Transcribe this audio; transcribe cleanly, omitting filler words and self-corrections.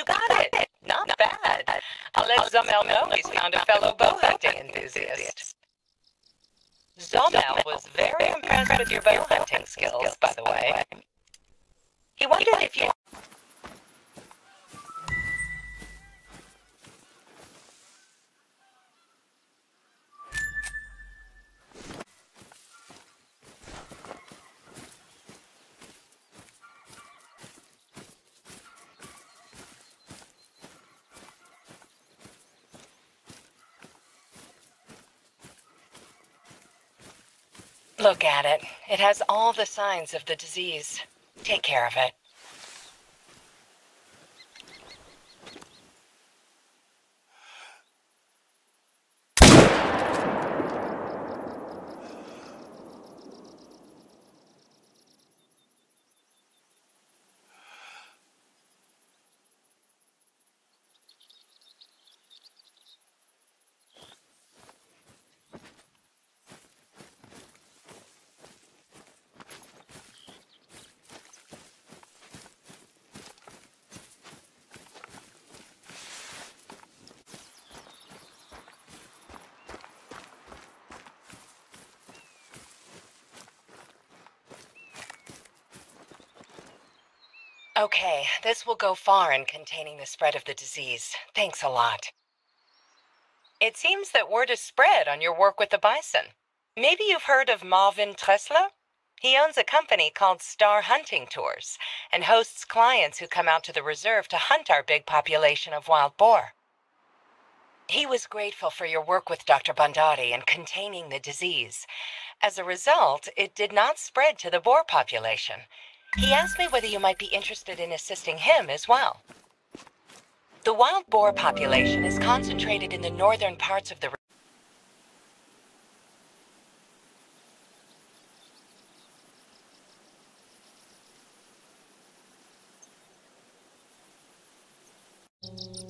got it. Not bad. I'll let Zommel know he's found a fellow bow hunting enthusiast. Zommel was very impressed with your bow hunting skills, by the way. He wondered if you... Look at it. It has all the signs of the disease. Take care of it. Okay, this will go far in containing the spread of the disease. Thanks a lot. It seems that word is spread on your work with the bison. Maybe you've heard of Marvin Tressler? He owns a company called Star Hunting Tours and hosts clients who come out to the reserve to hunt our big population of wild boar. He was grateful for your work with Dr. Bondari in containing the disease. As a result, it did not spread to the boar population. He asked me whether you might be interested in assisting him as well. The wild boar population is concentrated in the northern parts of the